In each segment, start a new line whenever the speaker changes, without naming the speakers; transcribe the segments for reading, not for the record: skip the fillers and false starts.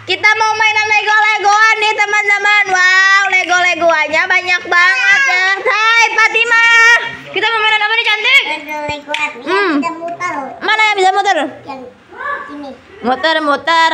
Kita mau mainan Lego-Legoan nih teman-teman. Wow, Lego-Legoannya banyak banget ya. Hai Fatima, kita mau mainan apa nih cantik?
Lego-Legoan yang bisa muter.
Mana yang bisa muter?
Yang ini.
Muter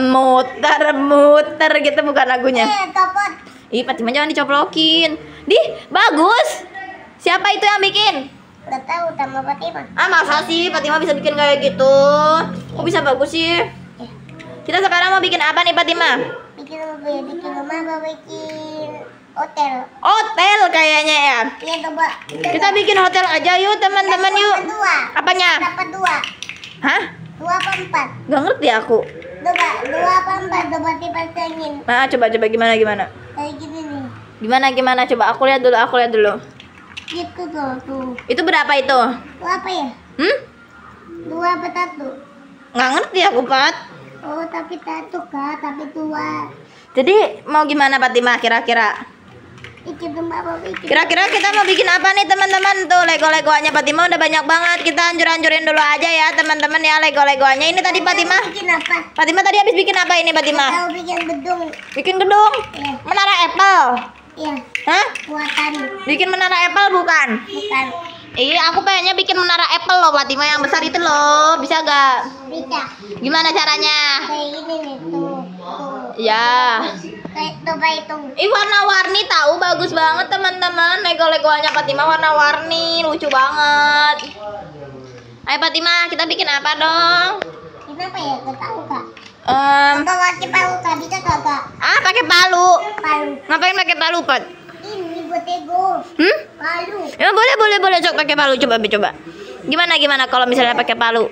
gitu bukan lagunya.
Copot.
Ih Fatima jangan dicoplokin. Dih bagus. Siapa itu yang bikin?
Gak tahu sama Fatima.
Ah masa sih Fatima bisa bikin kayak gitu? Kok bisa bagus sih? Kita sekarang mau bikin apa nih Fatima?
Bikin rumah apa bikin hotel?
Hotel kayaknya ya.
Iya coba.
Kita bikin hotel aja yuk teman-teman yuk.
Dua.
Apanya?
Dapat dua.
Hah?
2 apa 4?
Gak ngerti aku.
Coba 2 apa 4? Coba dipasangin.
Nah coba gimana.
Kayak gini nih.
Gimana coba aku lihat dulu.
Gitu tuh.
Itu berapa itu?
Itu apa ya? 2 apa 1?
Nggak ngerti aku Pat.
Oh tapi 1 kak, tapi 2.
Jadi mau gimana Fatima kira-kira?
Bikin rumah apa bikin?
Kira-kira kita mau bikin apa nih teman-teman? Tuh Lego-Legoannya Fatima udah banyak banget. Kita hancur-hancurin dulu aja ya teman-teman ya Lego-Legoannya. Ini tadi Fatima.
Bikin apa?
Fatima tadi habis bikin apa ini Fatima?
Tahu bikin gedung.
Bikin gedung?
Iya.
Menara Apple?
Iya.
Hah?
Buatan.
Bikin menara Apple bukan?
Bukan.
Iya aku pengennya bikin menara Apple loh Fatima yang besar itu loh. Bisa gak?
Bisa.
Gimana caranya?
Kayak gini nih tuh.
Ya.
Kayak coba hitung.
Warna-warni tahu bagus banget teman-teman. Lego-Legoannya Fatima warna-warni, lucu banget. Ayo Fatima, kita bikin apa dong?
Kenapa ya? Gak tahu kak.
Em,
Coba pakai palu kak, bisa kak?
pakai palu.
Palu.
Ngapain pakai palu, Pat?
Ini buat ego. Palu.
Ya boleh cok pakai palu coba. Gimana kalau misalnya pakai palu?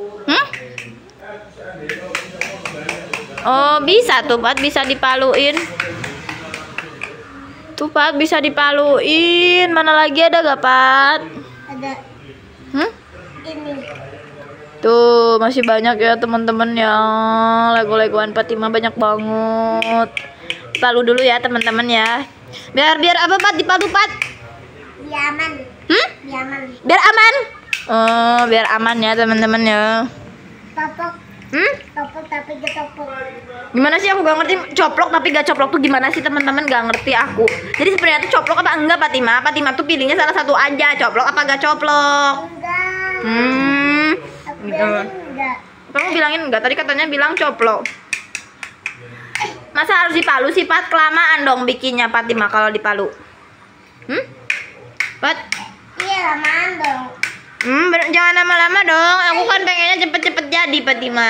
Oh, bisa tuh, Pat, bisa dipaluin. Tuh, Pat, bisa dipaluin. Mana lagi ada gak, Pat?
Ada. Ini.
Tuh, masih banyak ya teman-teman ya. Lego-legoan Fatima banyak banget. Palu dulu ya teman-teman ya. Biar apa Pat dipalu Pat?
Biar aman. Biar aman.
Biar aman. Oh, biar aman ya teman-teman ya.
Topok. Topok tapi gak topok.
Gimana sih aku gak ngerti coplok tapi gak coplok tuh gimana sih teman-teman, gak ngerti aku. Jadi sebenarnya tuh coplok apa enggak Fatima? Fatima tuh pilihnya salah satu aja, coplok apa gak coplok?
Enggak. Aku
Gitu.
bilangin enggak.
Kamu bilangin enggak, tadi katanya bilang coplok. Masa harus dipalu sih Pat? Kelamaan dong bikinnya Fatima kalau dipalu. Pat?
Iya lamaan dong.
Jangan lama-lama dong. Aku kan pengennya cepet-cepet jadi Fatima.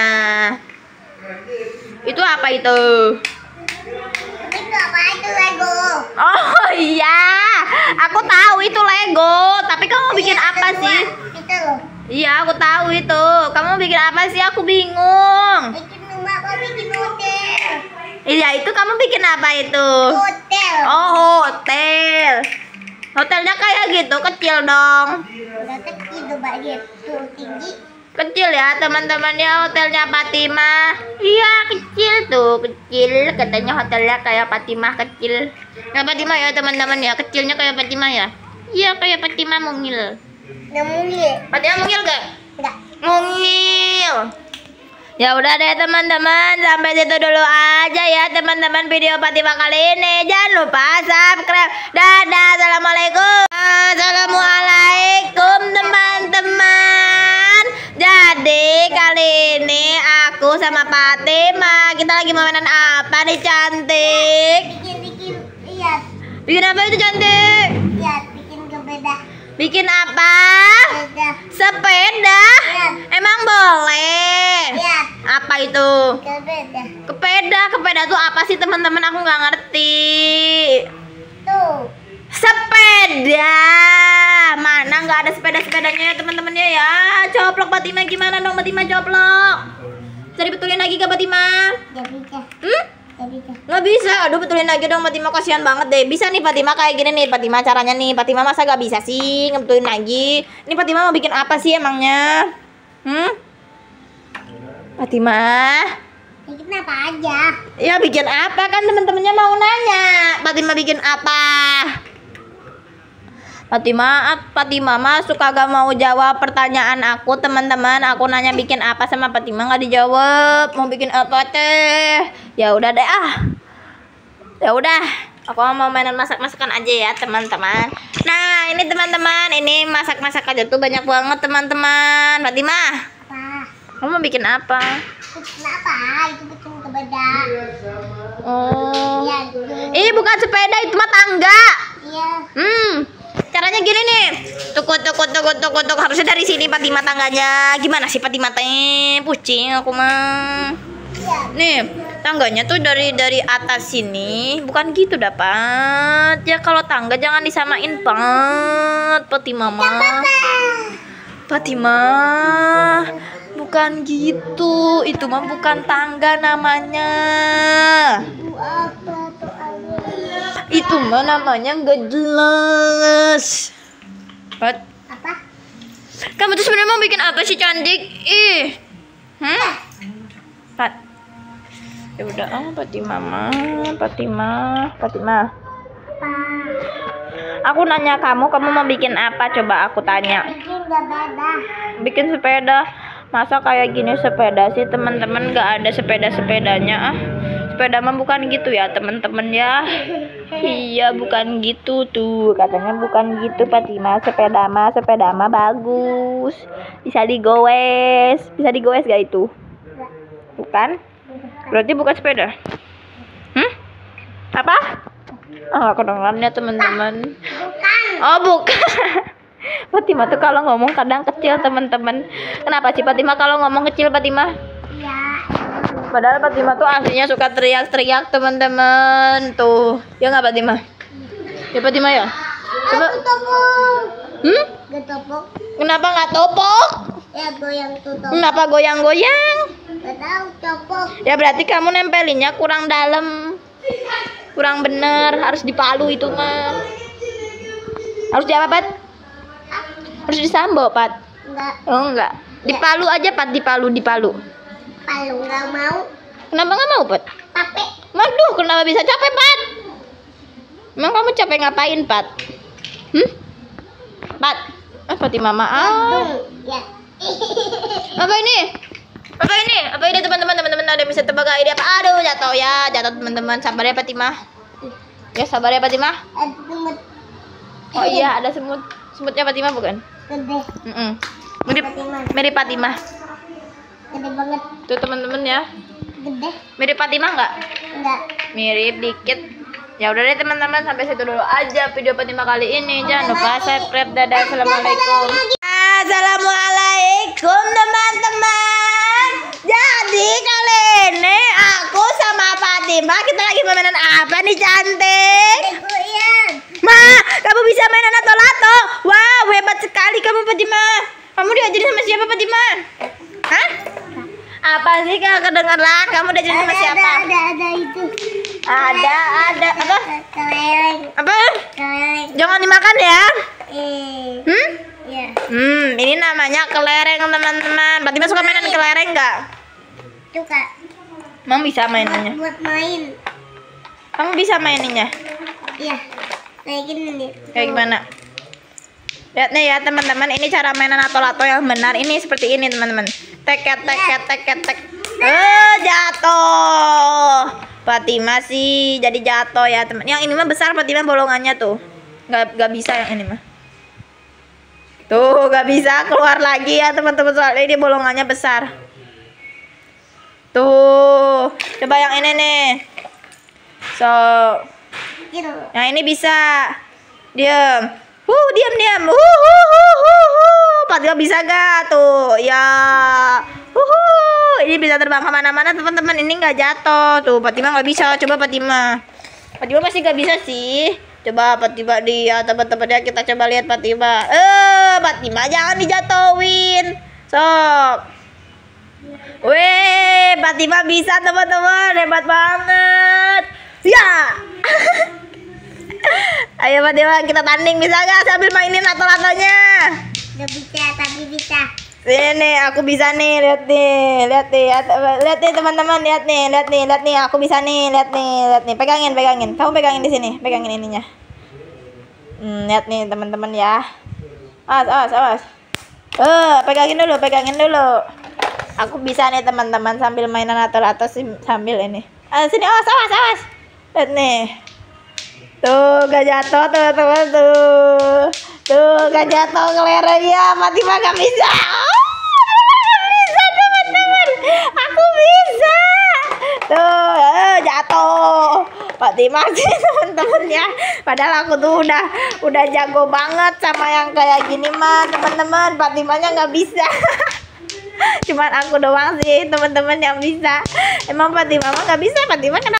Itu apa itu?
Itu apa itu Lego?
Oh iya, aku tahu itu Lego. Tapi kamu bikin apa sih?
Itu loh.
Iya, aku tahu itu. Kamu bikin apa sih? Aku bingung.
Bikin rumah apa bikin hotel?
Iya, itu kamu bikin apa itu?
Hotel.
Oh, hotel. Hotelnya kayak gitu, kecil dong.
Udah kecil coba lihat tuh tinggi.
Kecil ya teman-teman ya hotelnya Fatima. Iya kecil tuh, kecil. Katanya hotelnya kayak Fatima kecil. Kayak Fatima ya teman-teman ya, kecilnya kayak Fatima ya. Iya kayak Fatima mungil.
Nggak mungil.
Fatima mungil gak?
Enggak.
Mungil. Ya udah deh teman-teman, sampai situ dulu aja ya teman-teman video Fatima kali ini. Jangan lupa subscribe. Dadah, assalamualaikum. Assalamualaikum teman-teman. Jadi kali ini aku sama Fatima kita lagi mau mainan apa nih cantik?
Bikin lihat.
Bikin apa itu cantik?
Lihat bikin sepeda.
Bikin apa?
Sepeda.
Sepeda?
Lihat.
Emang boleh?
Lihat.
Apa itu?
Sepeda.
Kepeda tuh apa sih teman-teman? Aku nggak ngerti.
Tuh.
Sepeda. Mana nggak ada sepedanya ya teman-temannya ya. Coplok Fatima gimana dong Fatima coplok? Bisa dibetulin lagi ke Fatima?
Gak bisa. Gak bisa.
Nggak bisa. Aduh betulin lagi dong Fatima, kasihan banget deh. Bisa nih Fatima kayak gini nih Fatima caranya nih. Fatima masa gak bisa sih ngebetulin lagi? Ini Fatima mau bikin apa sih emangnya? Fatima?
Bikin apa aja.
Ya bikin apa kan teman-temannya mau nanya. Fatima bikin apa? Fatima masuk kagak mau jawab pertanyaan aku, teman-teman. Aku nanya bikin apa sama Fatima nggak dijawab. Mau bikin apa teh? Ya udah deh Ya udah. Aku mau mainan masak-masakan aja ya, teman-teman. Nah, ini teman-teman, ini masak-masak aja tuh banyak banget, teman-teman. Fatima,
Apa?
kamu mau bikin apa?
Kenapa? Itu bikin sepeda.
Oh.
Iya,
Ini bukan sepeda, itu mah tangga.
iya.
Caranya gini nih. Tuk. Harusnya dari sini Fatima tangganya. Gimana sih Fatima teh? Pusing aku mah.
Iya.
Nih, tangganya tuh dari atas sini. Bukan gitu dapat. Ya kalau tangga jangan disamain banget Fatima mah. Fatima, bukan gitu. Itu mah bukan tangga namanya.
Itu apa tuh ayah?
Itu mah namanya nggak jelas. Pat,
Apa?
kamu tuh sebenarnya mau bikin apa sih cantik? Ih, Pat. Ya udah, Fatima.
Apa?
Aku nanya kamu mau bikin apa? Coba aku tanya.
Bikin sepeda.
Bikin sepeda. Masa kayak gini sepeda sih teman-teman, nggak ada sepedanya ah. Sepeda mah bukan gitu ya teman-teman ya. Iya bukan gitu tuh, katanya bukan gitu Fatima. Sepeda mah bagus, bisa digoes gak itu? Bukan? Berarti bukan sepeda. Apa? Kedengarannya teman-teman.
Bukan.
Oh bukan. Fatima tuh kalau ngomong kadang kecil teman-teman. Kenapa sih Fatima kalau ngomong kecil Fatima?
Iya.
Padahal Fatima tuh aslinya suka teriak-teriak teman-teman tuh. Ya nggak Fatima? Ya Fatima ya. Coba.
Aku topok. Gak topok.
Kenapa nggak topok?
Ya goyang tuh topok.
Kenapa goyang-goyang?
Gak tahu topok.
Ya berarti kamu nempelinnya kurang dalam, kurang bener. Harus dipalu itu mah. Harus diapa Pat? Harus disambo Pat.
Enggak.
Oh enggak. Dipalu aja Pat, dipalu.
Palu nggak mau.
Kenapa nggak mau Pat?
Capek.
Waduh, kenapa bisa capek Pat? Emang kamu capek ngapain Pat? Pat? Fatima maaf.
Ya.
Apa ini? Apa ini teman-teman ada yang bisa tebak gak ini apa? Aduh jatuh teman-teman. Sabar ya Fatima. Ya sabar ya Fatima.
Ada semut
Oh iya ada semut. Semutnya Fatima bukan?
gede.
Mirip Fatima.
Gede banget.
Tuh teman-teman ya.
Gede.
Mirip Fatima nggak?
Enggak.
Mirip dikit. Ya udah deh teman-teman, sampai situ dulu aja video Fatima kali ini. Jangan lupa subscribe. Dadah, assalamualaikum. Assalamualaikum teman-teman. Jadi kali ini aku sama Fatima kita lagi mainan apa nih cantik?
Goyang.
Ma, kamu bisa mainan lato-lato. Wow, hebat sekali kamu Fatima. Kamu diajarin sama siapa Fatima? Hah? Apa sih kalau kedengeran? Kamu diajarin sama siapa?
Ada itu.
Ada apa?
Kelereng.
Apa?
Kelereng.
Jangan dimakan ya.
Iya.
Ini namanya kelereng teman-teman. Fatima suka mainan kelereng nggak?
Suka.
Emang bisa mainannya?
Buat main.
Kamu bisa maininnya?
Iya. Kayak gini nih.
Kayak gimana? Lihat nih ya teman-teman, ini cara mainan lato-lato yang benar. Ini seperti ini teman-teman. Tek. Jatuh. Fatima sih jadi jatuh ya teman. Yang ini mah besar Fatima bolongannya tuh. Nggak bisa yang ini mah. Tuh nggak bisa keluar lagi ya teman-teman, soalnya ini bolongannya besar. Tuh, coba yang ini nih. So,
Gitu.
yang ini bisa. Diam. Diam. Fatima bisa gak tuh? Ya. Ini bisa terbang kemana-mana teman-teman. Ini nggak jatuh tuh. Fatima nggak bisa. Coba Fatima pasti nggak bisa sih. Coba Fatima lihat teman-temannya, kita coba lihat Fatima. Fatima jangan dijatuhin. Sok. Weh, Fatima bisa teman-teman. Hebat banget. Ya. Ayo Fatima kita tanding, bisa gak sambil mainin lato-latonya?
Gak bisa, tapi bisa.
Ini aku bisa nih, lihat nih teman-teman, lihat nih, aku bisa nih, lihat nih, pegangin, kamu pegangin di sini, pegangin ininya. Lihat nih teman-teman ya. Awas. Pegangin dulu. Aku bisa nih teman-teman sambil mainan atau sambil ini. Sini, awas. Lihat nih. Tuh, gak jatuh teman-teman tuh. Tuh, gak jatuh kelereng ya. Fatimah gak bisa. Bisa teman-teman. Aku bisa. Tuh, jatuh. Fatimah sih teman-teman ya. Padahal aku tuh udah jago banget sama yang kayak gini mah teman-teman. Fatimahnya nggak bisa. Cuman aku doang sih teman-teman yang bisa. Emang Fatimah mah nggak bisa. Fatimah kenapa?